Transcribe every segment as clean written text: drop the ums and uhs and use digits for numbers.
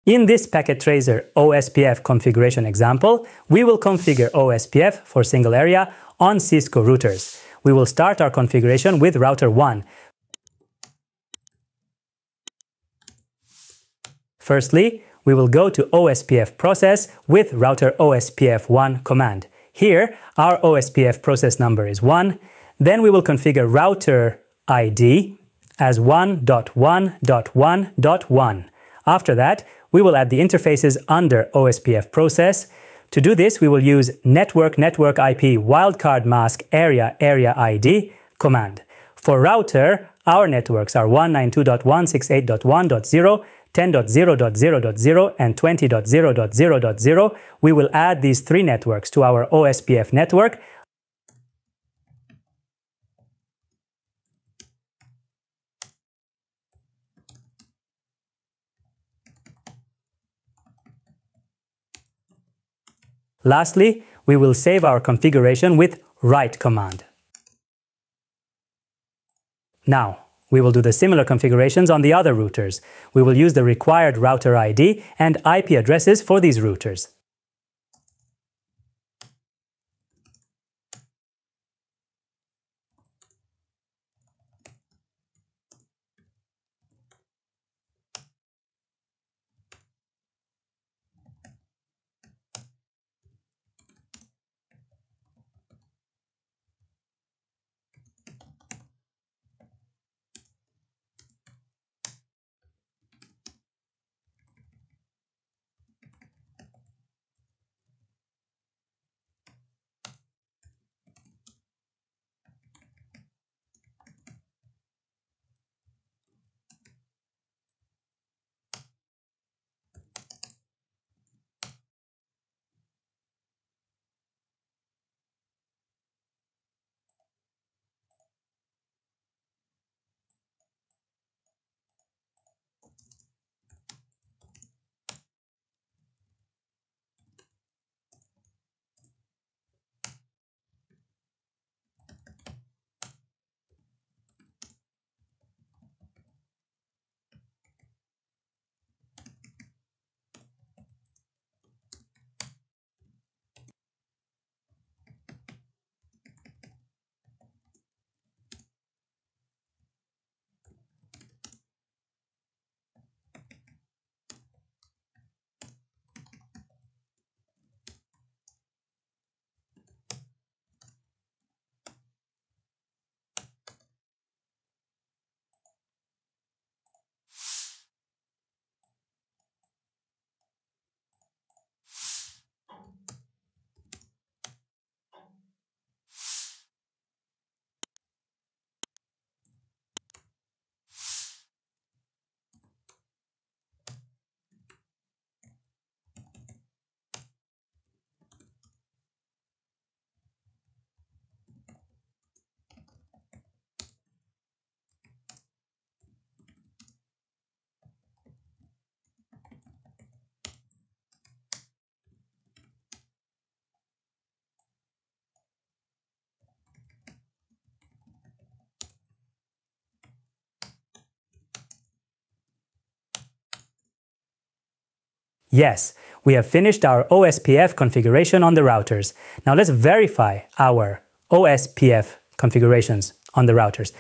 In this Packet Tracer OSPF configuration example, we will configure OSPF for single area on Cisco routers. We will start our configuration with router 1. Firstly, we will go to OSPF process with router OSPF1 command. Here, our OSPF process number is 1. Then we will configure router ID as 1.1.1.1. After that, we will add the interfaces under OSPF process. To do this, we will use network IP wildcard mask area ID command. For router, our networks are 192.168.1.0, 10.0.0.0 and 20.0.0.0.0. We will add these three networks to our OSPF network. Lastly, we will save our configuration with write command. Now, we will do the similar configurations on the other routers. We will use the required router ID and IP addresses for these routers. Yes, we have finished our OSPF configuration on the routers. Now let's verify our OSPF configurations on the routers.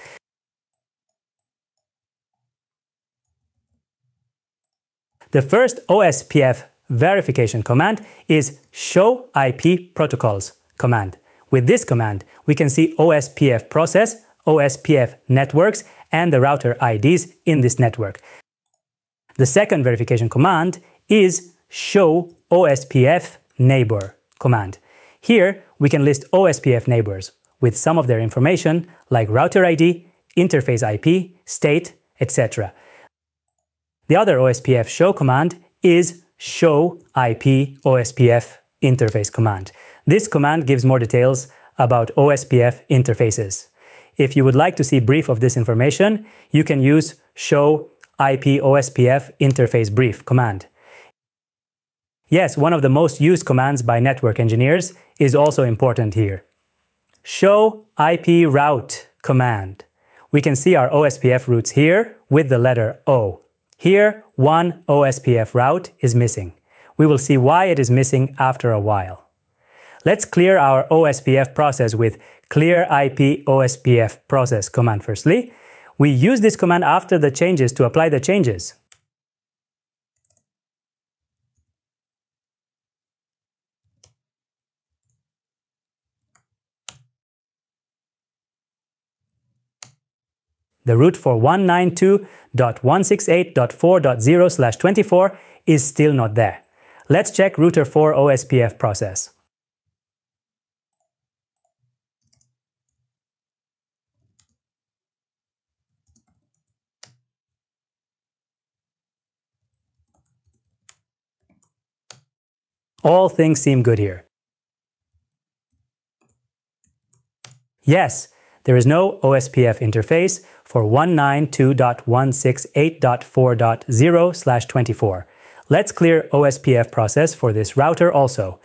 The first OSPF verification command is show IP protocols command. With this command, we can see OSPF process, OSPF networks, and the router IDs in this network. The second verification command is show OSPF neighbor command. Here, we can list OSPF neighbors with some of their information like router ID, interface IP, state, etc. The other OSPF show command is show IP OSPF interface command. This command gives more details about OSPF interfaces. If you would like to see brief of this information, you can use show IP OSPF interface brief command. Yes, one of the most used commands by network engineers is also important here. Show IP route command. We can see our OSPF routes here with the letter O. Here, one OSPF route is missing. We will see why it is missing after a while. Let's clear our OSPF process with clear IP OSPF process command firstly. We use this command after the changes to apply the changes. The root for 192.168.4.0/24 is still not there. Let's check router 4 OSPF process. All things seem good here. Yes, there is no OSPF interface for 192.168.4.0/24. Let's clear OSPF process for this router also.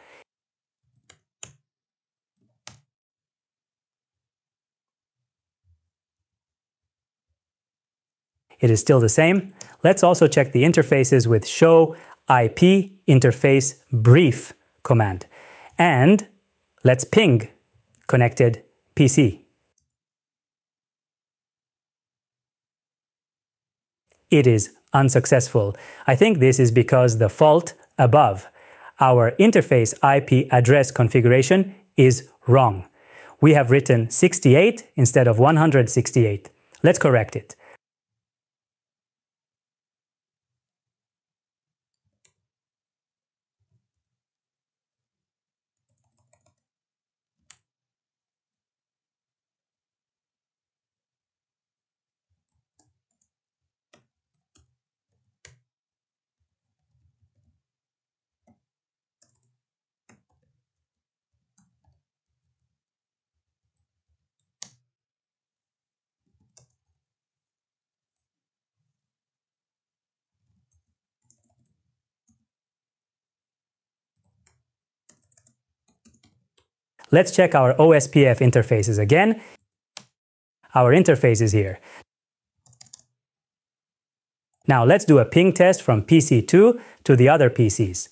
It is still the same. Let's also check the interfaces with show IP interface brief command. And let's ping connected PC. It is unsuccessful. I think this is because the fault above, our interface IP address configuration, is wrong. We have written 68 instead of 168. Let's correct it. Let's check our OSPF interfaces again. Our interface is here. Now let's do a ping test from PC2 to the other PCs.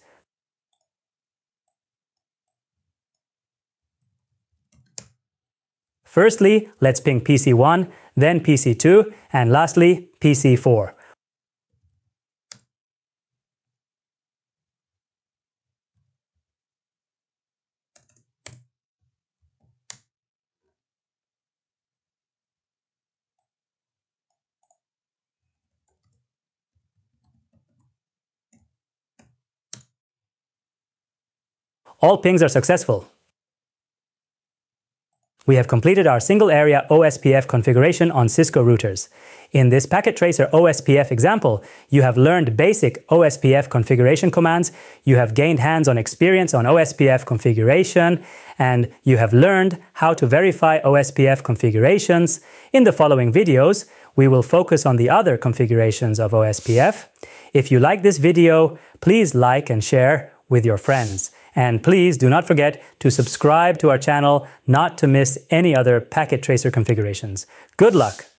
Firstly, let's ping PC1, then PC2, and lastly, PC4. All pings are successful. We have completed our single area OSPF configuration on Cisco routers. In this Packet Tracer OSPF example, you have learned basic OSPF configuration commands, you have gained hands-on experience on OSPF configuration, and you have learned how to verify OSPF configurations. In the following videos, we will focus on the other configurations of OSPF. If you like this video, please like and share with your friends. And please do not forget to subscribe to our channel not to miss any other Packet Tracer configurations. Good luck!